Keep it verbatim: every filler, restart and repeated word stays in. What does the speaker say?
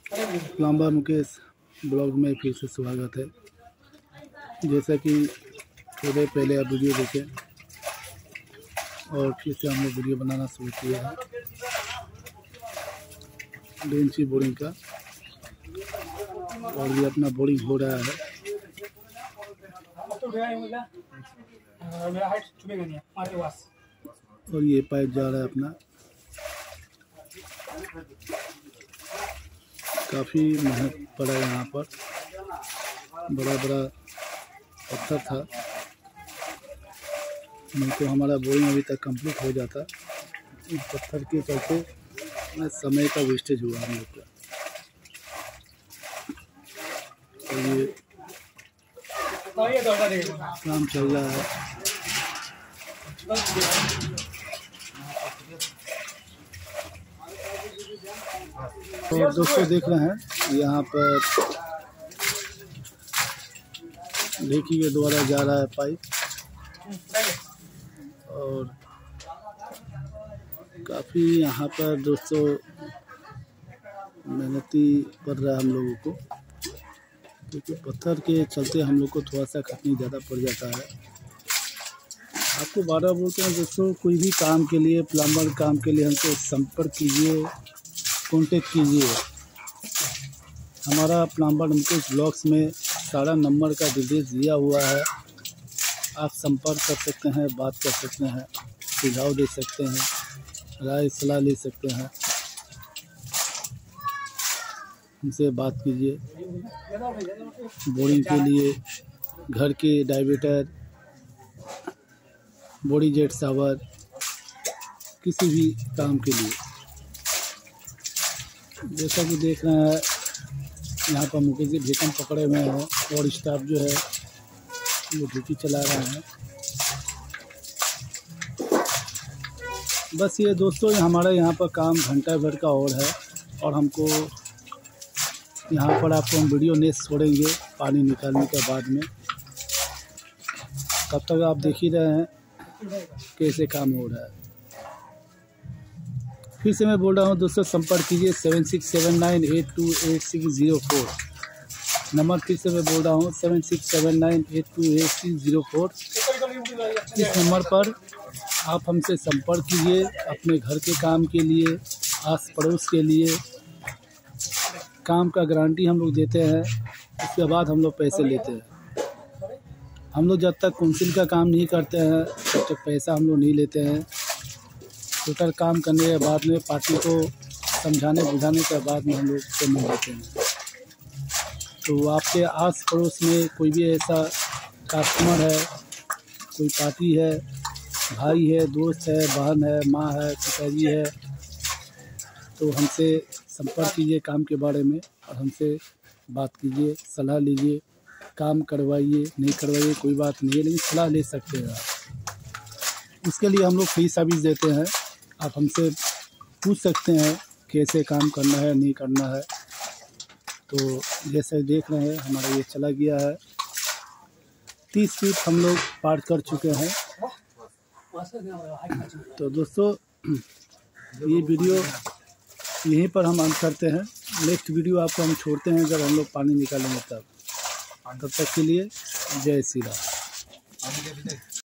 Plumber Mukesh blog में फिर से स्वागत है। जैसा कि थोड़े पहले आप वीडियो देखें और फिर से हम लोग वीडियो बनाना शुरू किया है दो इंची बोरिंग का, और ये अपना बोरिंग हो रहा है। और ये पाइप जा रहा है अपना। काफ़ी मेहनत पड़ा यहाँ पर, बड़ा बड़ा पत्थर था, नहीं तो हमारा बोरिंग अभी तक कंप्लीट हो जाता। इस पत्थर के चलते समय का वेस्टेज हुआ हम लोग का। तो ये काम चल रहा है। तो दोस्तों देख रहे हैं यहाँ पर ढेकी के द्वारा जा रहा है पाइप, और काफ़ी यहाँ पर दोस्तों मेहनती पड़ रहा है हम लोगों को, क्योंकि पत्थर के चलते हम लोग को थोड़ा सा खटनी ज़्यादा पड़ जाता है। आपको बारह बोलते हैं दोस्तों, कोई भी काम के लिए, प्लम्बर काम के लिए हमसे संपर्क कीजिए, कांटेक्ट कीजिए। हमारा प्लम्बर मुकेश ब्लॉग्स में सारा नंबर का डिटेल्स दिया हुआ है। आप संपर्क कर सकते हैं, बात कर सकते हैं, सुझाव दे सकते हैं, राय सलाह ले सकते हैं। हमसे बात कीजिए बोरिंग के लिए, घर के डाइवर्टर, बॉडी जेट शावर, किसी भी काम के लिए। जैसा कि देख रहे हैं यहाँ पर मुकेश जी ढेकन पकड़े हुए हैं, और स्टाफ जो है वो ड्यूटी चला रहे हैं। बस ये दोस्तों हमारा यहाँ पर काम घंटा भर का और है, और हमको यहाँ पर आपको हम वीडियो नेक्स्ट छोड़ेंगे पानी निकालने के बाद में। तब तक आप देख ही रहे हैं कैसे काम हो रहा है। फिर से मैं बोल रहा हूँ दोस्तों, संपर्क कीजिए seven six seven nine eight two eight six zero four. Number फिर से मैं बोल रहा हूँ seven six seven nine eight two eight six zero four. इस नंबर पर आप हमसे संपर्क कीजिए अपने घर के काम के लिए, आस पड़ोस के लिए। काम का गारंटी हम लोग देते हैं, उसके बाद हम लोग पैसे लेते हैं। हम लोग जब तक काउंसिल का काम नहीं करते हैं तब तक पैसा हम लोग नहीं लेते हैं। टोटल काम करने के बाद में पार्टी को समझाने बुझाने के बाद में हम लोग पेमेंट देते हैं। तो आपके आस पड़ोस में कोई भी ऐसा कस्टमर है, कोई पार्टी है, भाई है, दोस्त है, बहन है, माँ है, पिताजी है, तो हमसे संपर्क कीजिए काम के बारे में, और हमसे बात कीजिए, सलाह लीजिए। काम करवाइए, नहीं करवाइए कोई बात नहीं है, लेकिन सलाह ले सकते हैं आप। उसके लिए हम लोग फ्री सर्विस देते हैं। आप हमसे पूछ सकते हैं कैसे काम करना है, नहीं करना है। तो जैसे देख रहे हैं हमारा ये चला गया है, तीस फीट हम लोग पार कर चुके हैं। तो दोस्तों ये वीडियो यहीं पर हम अंत करते हैं। नेक्स्ट वीडियो आपको हम छोड़ते हैं जब हम लोग पानी निकालेंगे तब। तब तक के लिए जय श्री राम।